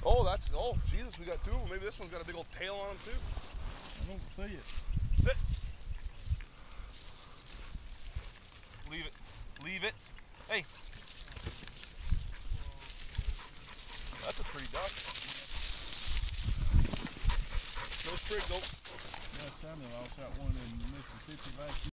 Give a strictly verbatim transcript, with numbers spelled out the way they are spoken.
Oh, that's, oh, Jesus, we got two of them. Maybe this one's got a big old tail on him, too. I don't see it. Sit. Leave it. Leave it. Hey. That's a pretty duck. No sprig, though. Yeah, Samuel, I shot one in Mississippi last year.